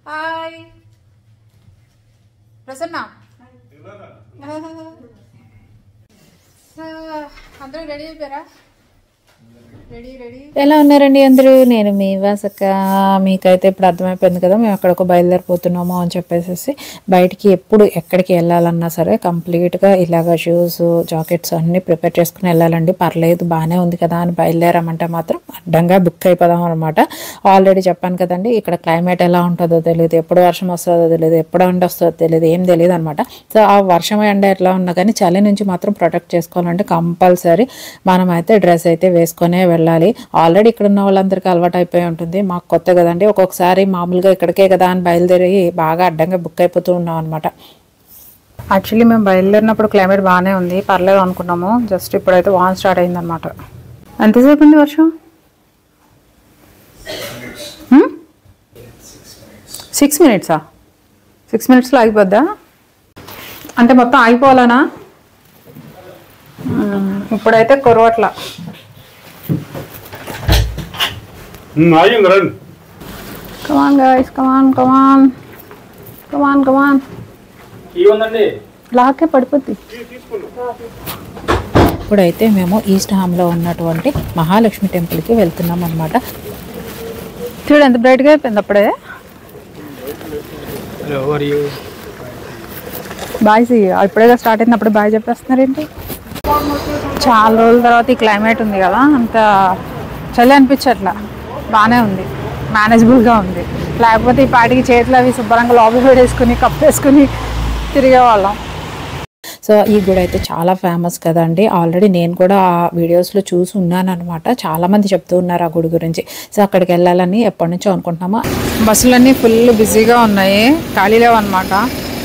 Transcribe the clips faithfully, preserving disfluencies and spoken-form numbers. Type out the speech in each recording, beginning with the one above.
Hi Prasanna అందరూ ready అయిపోయారా? ఎలా ఉన్నారండి అందరూ? నేను మీ వాసక్క. మీకైతే ఇప్పుడు అర్థమైపోయింది కదా మేము ఎక్కడికో బయలుదేరిపోతున్నామో అని చెప్పేసి. బయటికి ఎప్పుడు ఎక్కడికి వెళ్ళాలన్నా సరే కంప్లీట్గా ఇలాగ షూస్ జాకెట్స్ అన్నీ ప్రిపేర్ చేసుకుని వెళ్ళాలండి. పర్లేదు బాగానే ఉంది కదా అని బయలుదేరామంటే మాత్రం అడ్డంగా బుక్ అయిపోదాం అనమాట. ఆల్రెడీ చెప్పాను కదండి, ఇక్కడ క్లైమేట్ ఎలా ఉంటుందో తెలియదు, ఎప్పుడు వర్షం వస్తుందో తెలియదు, ఎప్పుడు ఎండ వస్తుందో తెలియదు, ఏం తెలియదు అనమాట. సో ఆ వర్షం ఎండ ఎట్లా ఉన్నా కానీ చలి నుంచి మాత్రం ప్రొటెక్ట్ చేసుకోవాలంటే కంపల్సరీ మనం అయితే డ్రెస్ అయితే వేసుకొనే వెళ్ళాలి. ఆల్రెడీ ఇక్కడ ఉన్న వాళ్ళందరికీ అలవాటు అయిపోయి ఉంటుంది, మాకు కొత్త కదండి. ఒక్కొక్కసారి మామూలుగా ఇక్కడికే కదా అని బయలుదేరి బాగా అడ్డంగా బుక్ అయిపోతూ ఉన్నాం అనమాట. యాక్చువల్లీ మేము బయలుదేరినప్పుడు క్లైమేట్ బాగానే ఉంది, పర్లేదు అనుకున్నాము. జస్ట్ ఇప్పుడైతే వాన్ స్టార్ట్ అయింది అనమాట. ఎంతసేపు ఉంది వర్షం? సిక్స్ మినిట్సా? సిక్స్ మినిట్స్లో ఆగిపోద్దా? అంటే మొత్తం ఆగిపోవాలనా? ఇప్పుడైతే కురవట్లా. Come on guys, come on, come on, come on, come on. లాకే పడిపోద్ది. ఇప్పుడైతే మేము ఈస్ట్ హామ్లో ఉన్నటువంటి మహాలక్ష్మి టెంపుల్కి వెళ్తున్నాం అనమాట. చూడు ఎంత బ్రైట్గా అయిపోయింది అప్పుడే. బాయ్ సి ఇప్పుడేగా స్టార్ట్ అయింది, అప్పుడు బాయ్ చెప్పేస్తున్నారు ఏంటి? చాలా రోజుల తర్వాత ఈ క్లైమేట్ ఉంది కదా, అంత చలి అనిపించట్లా, బాగానే ఉంది, మేనేజబుల్గా ఉంది. లేకపోతే ఈ పాటికి చేతులు అవి శుభ్రంగా లోపల వేసుకుని కప్పేసుకుని తిరిగేవాళ్ళం. సో ఈ గుడి అయితే చాలా ఫేమస్ కదండి. ఆల్రెడీ నేను కూడా ఆ వీడియోస్లో చూసి ఉన్నాను అనమాట. చాలామంది చెప్తూ ఉన్నారు ఆ గుడి గురించి. సో అక్కడికి వెళ్ళాలని ఎప్పటి నుంచో అనుకుంటున్నాము. బస్సులన్నీ ఫుల్ బిజీగా ఉన్నాయి, ఖాళీ లేవు అనమాట.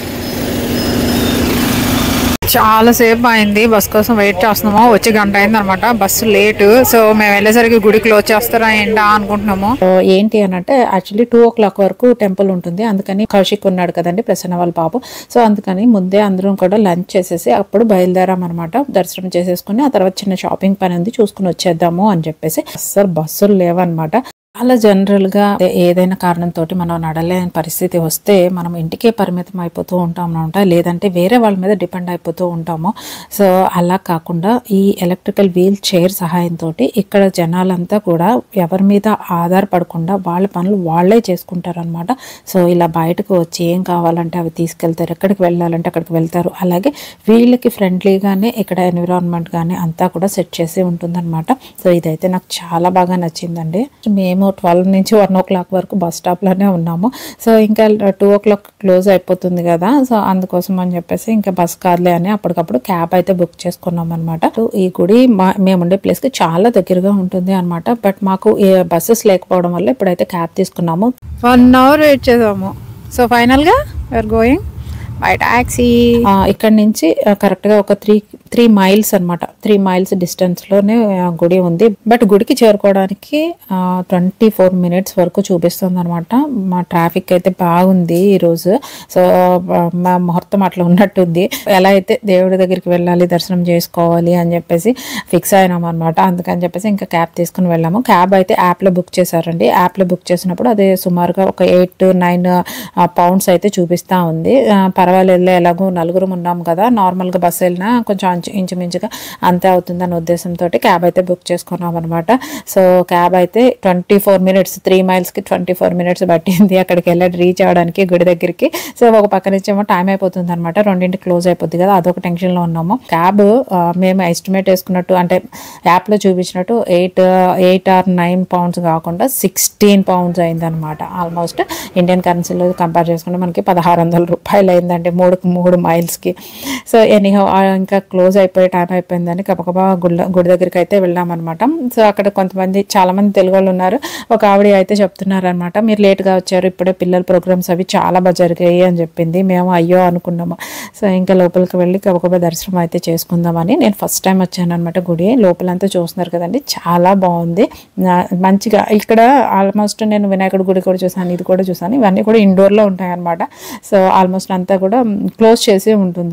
చాలాసేపు అయింది బస్ కోసం వెయిట్ చేస్తున్నాము. వచ్చి గంట అయింది అనమాట, బస్సు లేటు. సో మేము వెళ్ళేసరికి గుడి క్లోజ్ చేస్తారా ఏంటా అనుకుంటున్నాము. ఏంటి అని అంటే యాక్చువల్లీ టూ ఓ క్లాక్ వరకు టెంపుల్ ఉంటుంది, అందుకని కౌశిక్ ఉన్నాడు కదండి ప్రసన్న వాళ్ళ పాప. సో అందుకని ముందే అందరం కూడా లంచ్ చేసేసి అప్పుడు బయలుదేరాం అనమాట. దర్శనం చేసేసుకుని ఆ తర్వాత చిన్న షాపింగ్ పని ఉంది చూసుకుని వచ్చేద్దాము అని చెప్పేసి. అస్సలు బస్సులు లేవన్నమాట. అలా జనరల్గా ఏదైనా కారణంతో మనం నడలేని పరిస్థితి వస్తే మనం ఇంటికే పరిమితం అయిపోతూ ఉంటాం అనమాట, లేదంటే వేరే వాళ్ళ మీద డిపెండ్ అయిపోతూ ఉంటాము. సో అలా కాకుండా ఈ ఎలక్ట్రికల్ వీల్ చైర్ సహాయంతో ఇక్కడ జనాలంతా కూడా ఎవరి మీద ఆధారపడకుండా వాళ్ళ పనులు వాళ్ళే చేసుకుంటారు అనమాట. సో ఇలా బయటకు వచ్చి ఏం కావాలంటే అవి తీసుకెళ్తారు, ఎక్కడికి వెళ్ళాలంటే అక్కడికి వెళ్తారు. అలాగే వీళ్ళకి ఫ్రెండ్లీగానే ఇక్కడ ఎన్విరాన్మెంట్ కానీ అంతా కూడా సెట్ చేసి ఉంటుందన్నమాట. సో ఇదైతే నాకు చాలా బాగా నచ్చిందండి. మేము ట్వెల్వ్ నుంచి వన్ ఓ క్లాక్ వరకు బస్ స్టాప్లోనే ఉన్నాము. సో ఇంకా టూ ఓ క్లాక్ క్లోజ్ అయిపోతుంది కదా, సో అందుకోసం అని చెప్పేసి ఇంకా బస్ కాదులే అని అప్పటికప్పుడు క్యాబ్ అయితే బుక్ చేసుకున్నాం అనమాట. ఈ గుడి మా మేము ఉండే ప్లేస్కి చాలా దగ్గరగా ఉంటుంది అనమాట. బట్ మాకు బస్సెస్ లేకపోవడం వల్ల ఇప్పుడైతే క్యాబ్ తీసుకున్నాము. వన్ అవర్ వెయిట్ చేసాము. సో ఫైనల్గా వీఆర్ గోయింగ్ బై టాక్సీ. ఇక్కడ నుంచి కరెక్ట్గా ఒక త్రీ త్రీ మైల్స్ అనమాట, త్రీ మైల్స్ డిస్టెన్స్లోనే గుడి ఉంది. బట్ గుడికి చేరుకోవడానికి ట్వంటీ ఫోర్ మినిట్స్ వరకు చూపిస్తుంది అనమాట. మా ట్రాఫిక్ అయితే బాగుంది ఈరోజు. సో మా ముహూర్తం అట్లా ఉన్నట్టుంది. ఎలా అయితే దేవుడి దగ్గరికి వెళ్ళాలి, దర్శనం చేసుకోవాలి అని చెప్పేసి ఫిక్స్ అయినాం అనమాట. అందుకని చెప్పేసి ఇంకా క్యాబ్ తీసుకుని వెళ్ళాము. క్యాబ్ అయితే యాప్లో బుక్ చేశారండి. యాప్లో బుక్ చేసినప్పుడు అది సుమారుగా ఒక ఎయిట్ నైన్ పౌండ్స్ అయితే చూపిస్తూ ఉంది. పర్వాలేదు, ఎలాగో నలుగురు ఉన్నాం కదా, నార్మల్గా బస్సు వెళ్ళినా కొంచెం ఇంచుమించుగా అంతే అవుతుందని ఉద్దేశంతో క్యాబ్ అయితే బుక్ చేసుకున్నాం అనమాట. సో క్యాబ్ అయితే ట్వంటీ ఫోర్ మినిట్స్ త్రీ మైల్స్కి ట్వంటీ ఫోర్ మినిట్స్ పట్టింది అక్కడికి వెళ్ళి రీచ్ అవ్వడానికి గుడి దగ్గరికి. సో ఒక పక్క నుంచి ఏమో టైం అయిపోతుంది అనమాట, రెండింటికి క్లోజ్ అయిపోద్ది కదా, అదొక టెన్షన్లో ఉన్నాము. క్యాబ్ మేము ఎస్టిమేట్ వేసుకున్నట్టు అంటే యాప్లో చూపించినట్టు eight eight or nine pounds కాకుండా సిక్స్టీన్ పౌండ్స్ అయిందనమాట. ఆల్మోస్ట్ ఇండియన్ కరెన్సీలో కంపేర్ చేసుకుంటే మనకి పదహారు వందల రూపాయలు అయిందండి మూడు మూడు మైల్స్కి. సో ఎనీహౌ ఇంకా క్లోజ్ అయిపోయే టైం అయిపోయిందని గబగబా గుడి గుడి దగ్గరికి అయితే వెళ్ళామన్నమాట. సో అక్కడ కొంతమంది చాలా మంది తెలుగు వాళ్ళు ఉన్నారు. ఒక ఆవిడ అయితే చెప్తున్నారు అనమాట, మీరు లేట్గా వచ్చారు, ఇప్పుడే పిల్లల ప్రోగ్రామ్స్ అవి చాలా బాగా జరిగాయి అని చెప్పింది. మేము అయ్యో అనుకున్నాము. సో ఇంకా లోపలికి వెళ్ళి గబగబా దర్శనం అయితే చేసుకుందామని నేను ఫస్ట్ టైం వచ్చాను అనమాట. గుడి లోపలంతా చూస్తున్నారు కదండి, చాలా బాగుంది మంచిగా. ఇక్కడ ఆల్మోస్ట్ నేను వినాయకుడి గుడి కూడా చూసాను, ఇది కూడా చూసాను. ఇవన్నీ కూడా ఇండోర్లో ఉంటాయి అనమాట. సో ఆల్మోస్ట్ అంతా కూడా క్లోజ్ చేసి ఉంటుంది అనమాట.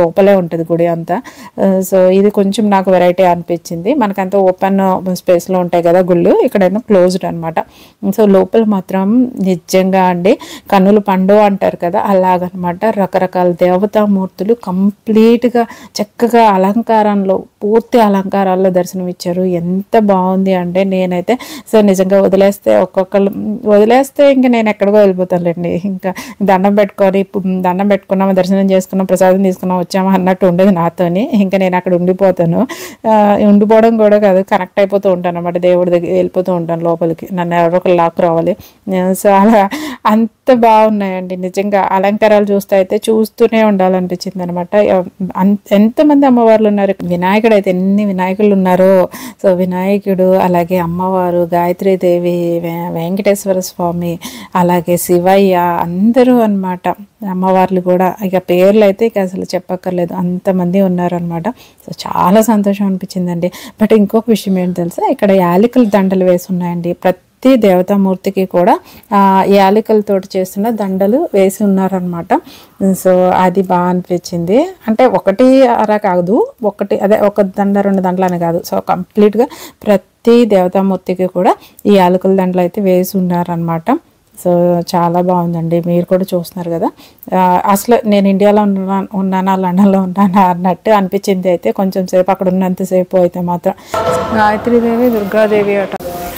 లోపలే ఉంటుంది గుడి అంతా. సో ఇది కొంచెం నాకు వెరైటీ అనిపించింది. మనకంతా ఓపెన్ స్పేస్లో ఉంటాయి కదా గుళ్ళు, ఇక్కడేమో క్లోజ్డ్ అనమాట. సో లోపల మాత్రం నిజంగా అండి కన్నుల పండు అంటారు కదా అలాగనమాట. రకరకాల దేవతామూర్తులు కంప్లీట్గా చక్కగా అలంకారంలో పూర్తి అలంకారాల్లో దర్శనం ఇచ్చారు. ఎంత బాగుంది అంటే నేనైతే సో నిజంగా వదిలేస్తే ఒక్కొక్కరు వదిలేస్తే ఇంకా నేను ఎక్కడికో వెళ్ళిపోతానులేండి. ఇంకా దండం పెట్టుకొని దండం పెట్టుకున్నామా, దర్శనం చేసుకున్నాం, ప్రసాదం తీసుకున్నాం, వచ్చామా అన్నట్టు ఉండేది నాతోని. ఇంకా నేను అక్కడ ఉండిపోతాను. ఉండిపోవడం కూడా కాదు, కనెక్ట్ అయిపోతూ ఉంటాను అనమాట. దేవుడి దగ్గర వెళ్ళిపోతూ ఉంటాను లోపలికి, నన్ను ఎవరో ఒకరు లాక్ రావాలి. సో అలా అంత బాగున్నాయండి నిజంగా. అలంకారాలు చూస్తే అయితే చూస్తూనే ఉండాలనిపించింది అనమాట. ఎంతమంది అమ్మవార్లు ఉన్నారు. వినాయకుడు అయితే ఎన్ని వినాయకులు ఉన్నారో. సో వినాయకుడు, అలాగే అమ్మవారు, గాయత్రీదేవి, వెంకటేశ్వర స్వామి, అలాగే శివయ్య, అందరూ అనమాట అమ్మవార్లు కూడా. ఇక పేర్లు అయితే ఇక అసలు చెప్పక్కర్లేదు, అంతమంది ఉన్నారనమాట. సో చాలా సంతోషం అనిపించిందండి. బట్ ఇంకొక విషయం ఏంటి తెలుసా, ఇక్కడ యాలకుల దండలు వేసి ఉన్నాయండి. ప్రతి ప్రతి దేవతామూర్తికి కూడా యాలకులతో చేస్తున్న దండలు వేసి ఉన్నారనమాట. సో అది బాగా అనిపించింది. అంటే ఒకటి అలా కాదు, ఒకటి అదే ఒక దండ రెండు దండలు అని కాదు. సో కంప్లీట్గా ప్రతి దేవతామూర్తికి కూడా ఈ యాలకుల దండలు అయితే వేసి ఉన్నారనమాట. సో చాలా బాగుందండి. మీరు కూడా చూస్తున్నారు కదా. అసలు నేను ఇండియాలో ఉన్నా ఉన్నానా లండన్లో ఉన్నానా అన్నట్టు అనిపించింది. అయితే కొంచెం సేపు అక్కడ ఉన్నంతసేపు అయితే మాత్రం గాయత్రీదేవి, దుర్గాదేవి అట,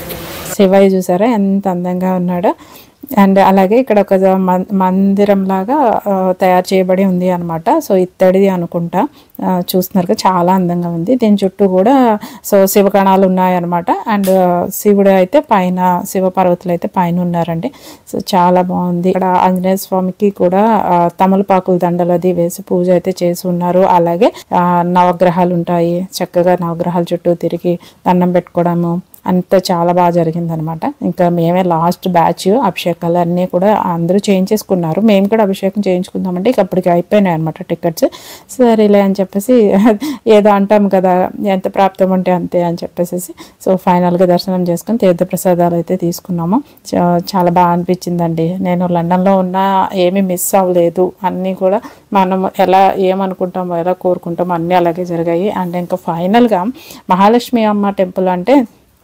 శివయ్య చూసారా ఎంత అందంగా ఉన్నాడో. అండ్ అలాగే ఇక్కడ ఒక మందిరం లాగా తయారు చేయబడి ఉంది అనమాట. సో ఇత్తడిది అనుకుంటా, చూస్తున్నారు చాలా అందంగా ఉంది. దీని చుట్టూ కూడా సో శివకణాలు ఉన్నాయన్నమాట. అండ్ శివుడు అయితే పైన, శివ పార్వతులు అయితే పైన ఉన్నారండి. సో చాలా బాగుంది. ఇక్కడ ఆంజనేయ స్వామికి కూడా తమలపాకుల దండలు అది వేసి పూజ అయితే చేసి ఉన్నారు. అలాగే నవగ్రహాలు ఉంటాయి, చక్కగా నవగ్రహాల చుట్టూ తిరిగి దండం పెట్టుకోవడము అంతా చాలా బాగా జరిగిందనమాట. ఇంకా మేమే లాస్ట్ బ్యాచ్. అభిషేకాలు అన్నీ కూడా అందరూ చేయించేసుకున్నారు. మేము కూడా అభిషేకం చేయించుకుందామంటే ఇక అప్పటికి అయిపోయినాయి అనమాట టికెట్స్. సరేలే అని చెప్పేసి ఏదో అంటాం కదా, ఎంత ప్రాప్తం ఉంటే అంతే అని చెప్పేసి సో ఫైనల్గా దర్శనం చేసుకుని తీర్థప్రసాదాలు అయితే తీసుకున్నాము. చాలా బాగా అనిపించిందండి. నేను లండన్లో ఉన్నా ఏమీ మిస్ అవ్వలేదు. అన్నీ కూడా మనం ఎలా ఏమనుకుంటామో, ఎలా కోరుకుంటామో అన్నీ అలాగే జరిగాయి. అండ్ ఇంకా ఫైనల్గా మహాలక్ష్మి అమ్మ టెంపుల్ అంటే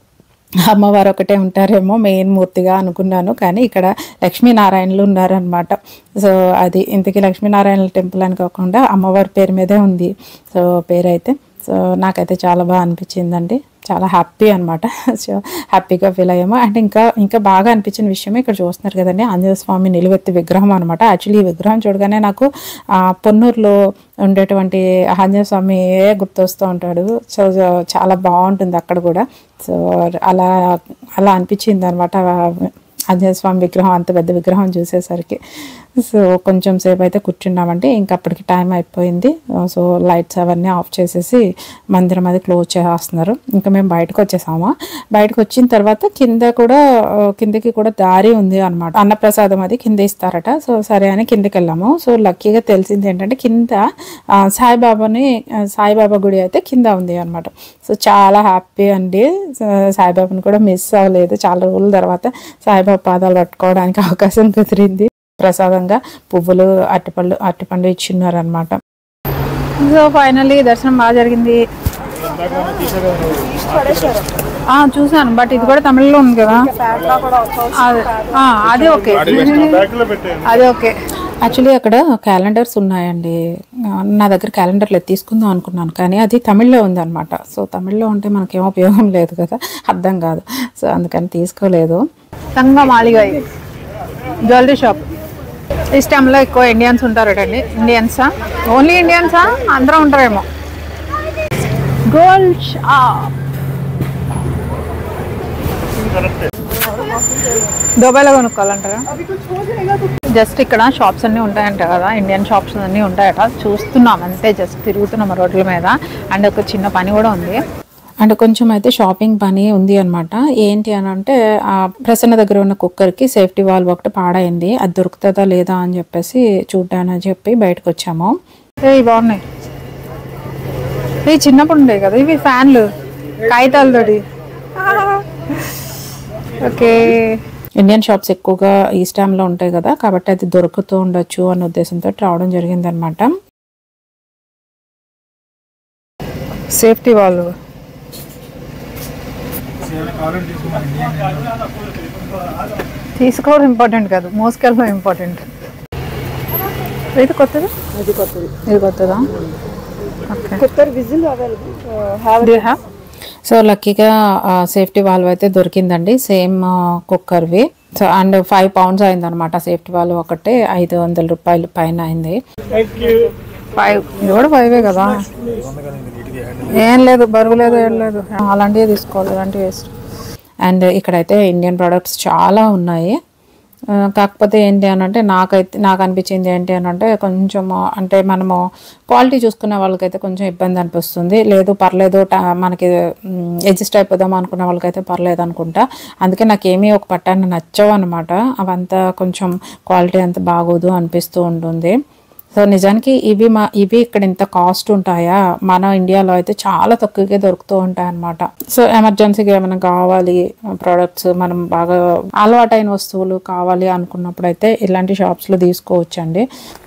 అమ్మవారు ఒకటే ఉంటారేమో మెయిన్ మూర్తిగా అనుకున్నాను, కానీ ఇక్కడ లక్ష్మీనారాయణలు ఉన్నారనమాట. సో అది ఇంతకీ లక్ష్మీనారాయణల టెంపుల్ అని కాకుండా అమ్మవారి పేరు మీదే ఉంది సో పేరైతే. సో నాకైతే చాలా బాగా అనిపించిందండి, చాలా హ్యాపీ అనమాట. సో హ్యాపీగా ఫీల్ అయ్యాము. అండ్ ఇంకా ఇంకా బాగా అనిపించిన విషయం ఇక్కడ చూస్తున్నారు కదండి, ఆంజనేయ స్వామి నిలువెత్తి విగ్రహం అనమాట. యాక్చువల్లీ ఈ విగ్రహం చూడగానే నాకు పొన్నూరులో ఉండేటువంటి ఆంజనేయ స్వామి గుర్తొస్తూ ఉంటాడు. సో చాలా బాగుంటుంది అక్కడ కూడా. సో అలా అలా అనిపించింది అనమాట ఆంజనేయ స్వామి విగ్రహం, అంత పెద్ద విగ్రహం చూసేసరికి. సో కొంచెం సేపు అయితే కూర్చున్నామంటే ఇంకా అప్పటికి టైం అయిపోయింది. సో లైట్స్ అవన్నీ ఆఫ్ చేసేసి మందిరం అది క్లోజ్ చేస్తున్నారు. ఇంకా మేము బయటకు వచ్చేసాము. బయటకు వచ్చిన తర్వాత కింద కూడా కిందకి కూడా దారి ఉంది అనమాట. అన్నప్రసాదం అది కింద ఇస్తారట. సో సరే అని కిందకి వెళ్ళాము. సో లక్కీగా తెలిసింది ఏంటంటే కింద సాయిబాబాని సాయిబాబా గుడి అయితే కింద ఉంది అనమాట. సో చాలా హ్యాపీ అండి. సాయిబాబాని కూడా మిస్ అవ్వలేదు. చాలా రోజుల తర్వాత సాయిబాబా పాదాలు పట్టుకోవడానికి అవకాశం కుదిరింది. ప్రసాదంగా పువ్వులు, అరటిపళ్ళు అరటిపండు ఇచ్చిన్నారు అనమాట. సో ఫైనల్లీ దర్శనం బాగా జరిగింది. చూసాను, బట్ ఇది కూడా తమిళ్లో ఉంది కదా, అది ఓకే అది ఓకే. యాక్చువల్లీ అక్కడ క్యాలెండర్స్ ఉన్నాయండి. నా దగ్గర క్యాలెండర్ లేదు, తీసుకుందాం అనుకున్నాను, కానీ అది తమిళ్లో ఉందన్నమాట. సో తమిళ్లో ఉంటే మనకేం ఉపయోగం లేదు కదా, అర్థం కాదు. సో అందుకని తీసుకోలేదు. తంగా మాలిగాయి జ్యువెలరీ షాప్. ఈ టైంలో ఎక్కువ ఇండియన్స్ ఉంటారటండి. ఇండియన్సా, ఓన్లీ ఇండియన్సా, అందరూ ఉంటారేమో. గోల్డ్ షాప్ దుబాయ్లో కొనుక్కోవాలంటారా? జస్ట్ ఇక్కడ షాప్స్ అన్నీ ఉంటాయంట కదా, ఇండియన్ షాప్స్ అన్నీ ఉంటాయట. చూస్తున్నాం అంతే, జస్ట్ తిరుగుతున్నాం రోడ్ల మీద. అండ్ ఒక చిన్న పని కూడా ఉంది. అండ్ కొంచెం అయితే షాపింగ్ పని ఉంది అనమాట. ఏంటి అని అంటే ఆ ప్రసన్న దగ్గర ఉన్న కుక్కర్కి సేఫ్టీ వాల్వ్ ఒకటి పాడైంది. అది దొరుకుతుందా లేదా అని చెప్పేసి చూడ్డానని చెప్పి బయటకు వచ్చాము. ఇవి బాగున్నాయి. ఇవి చిన్నప్పుడు ఉండేవి కదా ఇవి, ఫ్యాన్లు కాగితాలతోటి. ఓకే, ఇండియన్ షాప్స్ ఎక్కువగా ఈస్ట్ హామ్లో ఉంటాయి కదా, కాబట్టి అది దొరుకుతూ ఉండొచ్చు అనే ఉద్దేశంతో రావడం జరిగింది అనమాట. సేఫ్టీ వాళ్ళు తీసుకోవడం ఇంపార్టెంట్ కాదు, మోసుకెళ్ళడం ఇంపార్టెంట్. ఇది కొత్తది, ఇది కొత్తది, ఇది కొత్తదా? ఓకే. సో లక్కీగా సేఫ్టీ వాల్వ్ అయితే దొరికిందండి, సేమ్ కుక్కర్వి. సో అండ్ ఫైవ్ పౌండ్స్ అయింది అనమాట సేఫ్టీ వాల్వ్ ఒకటే, ఐదు వందల రూపాయలు పైన అయింది. ఫైవ్ ఇది కూడా ఫైవే కదా, ఏం లేదు బరువు లేదు ఏం లేదు, అలాంటివి తీసుకోవాలి, అలాంటివి వేస్ట్. అండ్ ఇక్కడైతే ఇండియన్ ప్రొడక్ట్స్ చాలా ఉన్నాయి. కాకపోతే ఏంటి అని అంటే నాకైతే నాకు అనిపించింది ఏంటి అని అంటే కొంచెం అంటే మనము క్వాలిటీ చూసుకునే వాళ్ళకైతే కొంచెం ఇబ్బంది అనిపిస్తుంది. లేదు పర్లేదు మనకి అడ్జస్ట్ అయిపోదాం అనుకునే వాళ్ళకైతే పర్లేదు అనుకుంటా. అందుకే నాకు ఏమీ ఒక పట్టాన్ని నచ్చవు అనమాట, అవంతా కొంచెం క్వాలిటీ అంత బాగోదు అనిపిస్తూ ఉంటుంది. సో నిజానికి ఇవి మా ఇవి ఇక్కడ ఇంత కాస్ట్ ఉంటాయా, మన ఇండియాలో అయితే చాలా తక్కువగా దొరుకుతూ ఉంటాయి అన్నమాట. సో ఎమర్జెన్సీగా ఏమైనా కావాలి ప్రోడక్ట్స్, మనం బాగా అలవాటైన వస్తువులు కావాలి అనుకున్నప్పుడు అయితే ఇలాంటి షాప్స్లో తీసుకోవచ్చండి.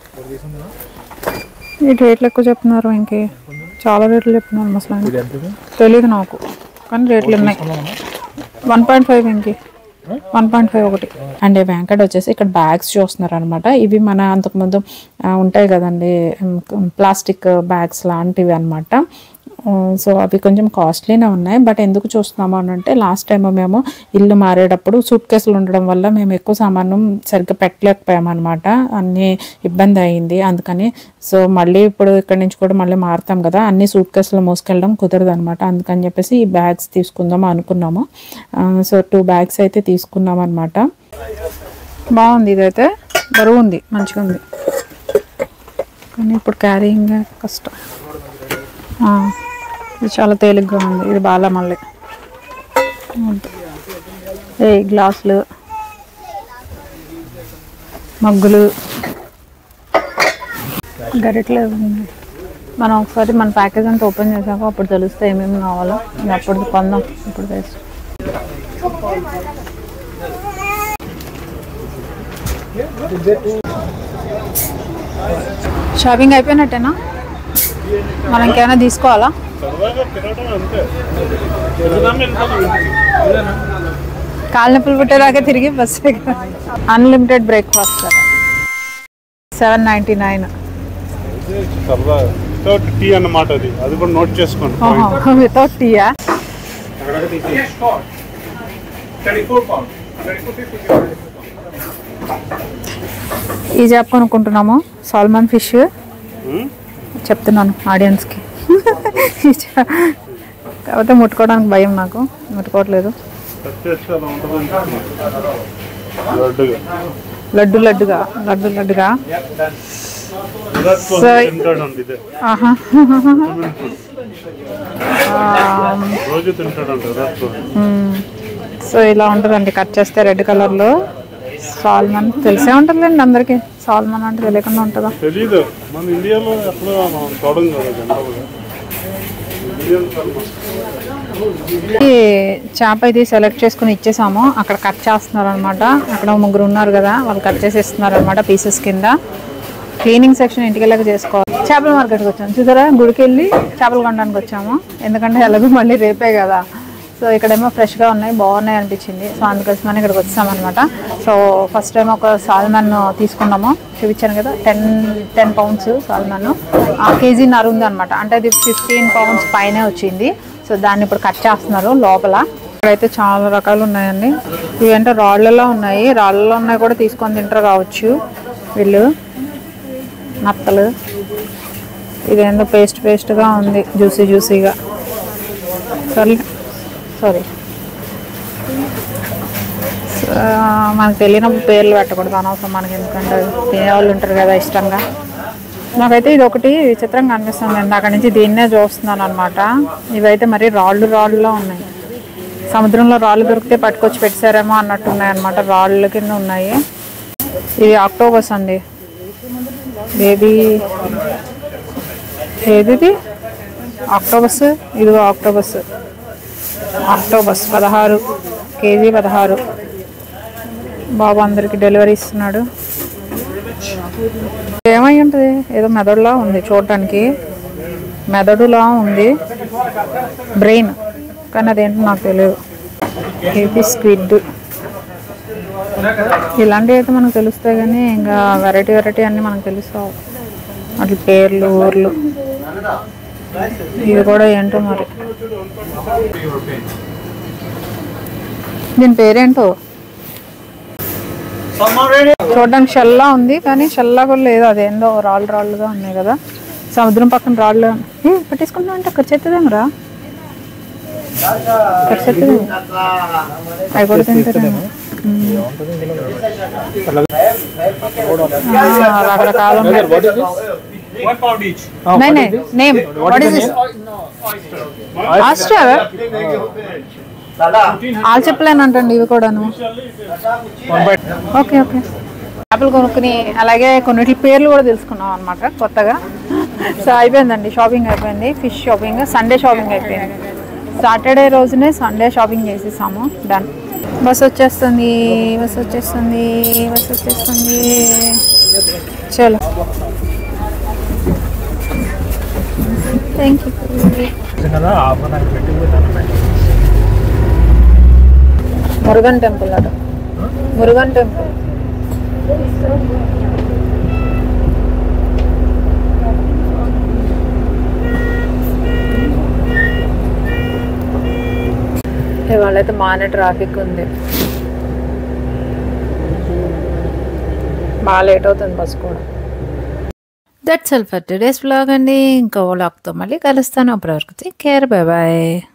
ఈ రేట్లు ఎక్కువ చెప్తున్నారు, ఇంకే చాలా రేట్లు చెప్తున్నారు అసలు తెలీదు నాకు, కానీ రేట్లు ఉన్నాయి. వన్ పాయింట్ ఫైవ్ ఇంకే వన్ పాయింట్ ఫైవ్ ఒకటి. అండ్ వెంకట్ వచ్చేసి ఇక్కడ బ్యాగ్స్ చూస్తున్నారు అనమాట. ఇవి మన అంతకుముందు ఉంటాయి కదండి ప్లాస్టిక్ బ్యాగ్స్ లాంటివి అనమాట. సో అవి కొంచెం కాస్ట్లీనే ఉన్నాయి. బట్ ఎందుకు చూస్తున్నాము అని అంటే లాస్ట్ టైం మేము ఇల్లు మారేటప్పుడు సూట్ కేసులు ఉండడం వల్ల మేము ఎక్కువ సామాను సరిగ్గా పెట్టలేకపోయాము అనమాట, అన్నీ ఇబ్బంది అయింది. అందుకని సో మళ్ళీ ఇప్పుడు ఇక్కడ నుంచి కూడా మళ్ళీ మారుతాం కదా, అన్ని సూట్ కేసులు మోసుకెళ్ళడం కుదరదు అనమాట. అందుకని చెప్పేసి ఈ బ్యాగ్స్ తీసుకుందాం అనుకున్నాము. సో టూ బ్యాగ్స్ అయితే తీసుకున్నాం అనమాట. బాగుంది, ఇదైతే బరువు ఉంది, మంచిగా ఉంది, కానీ ఇప్పుడు క్యారీయింగ్ కష్టం. ఇది చాలా తేలిగ్గా ఉంది, ఇది బాగా మళ్ళీ ఏ గ్లాసులు మగ్గులు గరిటలు మనం ఒకసారి మన ప్యాకేజ్ అంతా ఓపెన్ చేసాక అప్పుడు తెలుస్తే ఏమేమి కావాలో, అప్పుడు కొందాం. ఇప్పుడు వేస్ట్ షాపింగ్ అయిపోయినట్టేనా? మనం ఇంకేమైనా తీసుకోవాలా? కాళ్ళ నొప్పులు పుట్టేదాకా తిరిగి బస్ unlimited breakfast seven ninety nine tea అన్నమాట. అది అది కూడా నోట్ చేసుకోండి. వితౌట్ టీయా? ఈ చేప కొనుక్కుంటున్నాము, సాల్మన్ ఫిష్ చెప్తున్నాను ఆడియన్స్కి. కాకపోతే ముట్టుకోవడానికి భయం, నాకు ముట్టుకోవట్లేదు. లడ్డు లడ్డుగా లడ్డు లడ్డుగా సో ఇలా ఉంటుందండి, కట్ చేస్తే రెడ్ కలర్లో. సాల్మన్ తెలిసే ఉంటుందండి అందరికి, సాల్మన్ అంటే తెలియకుండా ఉంటుందా? తెలీదు, మన ఇండియాలో ఈ చేప ఇది సెలెక్ట్ చేసుకుని ఇచ్చేసాము, అక్కడ కట్ చేస్తున్నారు అనమాట. అక్కడ ముగ్గురు ఉన్నారు కదా, వాళ్ళు కట్ చేసి ఇస్తున్నారు అనమాట పీసెస్ కింద. క్లీనింగ్ సెక్షన్ ఇంటికి వెళ్ళక చేసుకోవాలి. చేపల మార్కెట్కి వచ్చాము, చూసారా, గుడికి వెళ్ళి చేపలు కొనడానికి వచ్చాము, ఎందుకంటే ఎలాగో మళ్ళీ రేపే కదా. సో ఇక్కడేమో ఫ్రెష్గా ఉన్నాయి, బాగున్నాయి అనిపించింది. సో అందుకోసమని ఇక్కడికి వచ్చామన్నమాట. సో ఫస్ట్ టైం ఒక సాల్మన్ తీసుకున్నాము, చూపించాను కదా, టెన్ టెన్ పౌండ్స్ సాల్మన్, ఆ కేజీ నర ఉంది అనమాట. అంటే అది ఫిఫ్టీన్ పౌండ్స్ పైనే వచ్చింది. సో దాన్ని ఇప్పుడు కట్ చేస్తున్నారు లోపల. ఇక్కడైతే చాలా రకాలు ఉన్నాయండి. ఇవంటే రాళ్ళలో ఉన్నాయి, రాళ్ళలో ఉన్నాయి కూడా తీసుకొని తింటారు కావచ్చు వీళ్ళు. నత్తలు, ఇదేందో పేస్ట్ పేస్ట్గా ఉంది, జ్యూసీ జ్యూసీగా. సరే సారీ, మనకు తెలియనప్పుడు పేర్లు పెట్టకూడదు, అనవసరం మనకి, ఎందుకంటే తినేవాళ్ళు ఉంటారు కదా ఇష్టంగా. నాకైతే ఇది ఒకటి విచిత్రంగా అనిపిస్తుంది, నేను అక్కడి నుంచి దీన్నే చూస్తున్నాను అనమాట. ఇవైతే మరి రాళ్ళు రాళ్ళులో ఉన్నాయి, సముద్రంలో రాళ్ళు దొరికితే పట్టుకొచ్చి పెట్టారేమో అన్నట్టు ఉన్నాయి అనమాట, రాళ్ళ కింద ఉన్నాయి. ఇది ఆక్టోబస్ అండి, బేబీ ఏది ఆక్టోబస్, ఇదిగో ఆక్టోబస్. ఆక్టోబస్ పదహారు కేజీ పదహారు. బాబు అందరికి డెలివరీ ఇస్తున్నాడు. ఏమై ఉంటుంది, ఏదో మెదడులా ఉంది చూడటానికి, మెదడులా ఉంది. బ్రెయిన్, కానీ అదేంటో నాకు తెలియదు. ఏపీ స్క్విడ్ ఇలాంటివి అయితే మనకు తెలుస్తాయి, కానీ ఇంకా వెరైటీ వెరైటీ అన్నీ మనకు తెలుస్తావు. అట్లా పేర్లు ఊర్లు. ఇది కూడా ఏంటో మరి, దీని పేరేంటో. చూడడానికి షెల్లా ఉంది, కానీ షెల్లా కూడా లేదు. అదేందో రాళ్ళు రాళ్ళుగా ఉన్నాయి కదా, సముద్రం పక్కన రాళ్ళు. ఏ పట్టేసుకుంటున్నావు అంటే అక్కడ చెత్తదేమరా, అక్కడ చెత్తదేమో. అవి కూడా తింటారేమో. రకరకాలు నేమ్. What is this? ఆస్ట్రా ఆలు చెప్పలేనంటండి ఇవి కూడాను. ఓకే ఓకే చేపలు కొనుక్కుని అలాగే కొన్నిటి పేర్లు కూడా తెలుసుకున్నాం అనమాట కొత్తగా. సో అయిపోయిందండి, షాపింగ్ అయిపోయింది. ఫిష్ షాపింగ్, సండే షాపింగ్ అయిపోయింది. సాటర్డే రోజునే సండే షాపింగ్ చేసేసాము. డన్. బస్ వచ్చేస్తుంది, బస్ వచ్చేస్తుంది, బస్ వచ్చేస్తుంది. చలో, థ్యాంక్ యూ. మురుగన్ టెంపుల్ అట, మురుగన్ టెంపుల్. ఇవాళైతే మానే ట్రాఫిక్ ఉంది, బాగా లేట్ అవుతుంది బస్ కూడా. That's all for today's vlog అండి. ఇంకో వ్లాగ్తో మళ్ళీ కలుస్తాను. అప్పటివరకు టేక్ కేర్, బై బాయ్.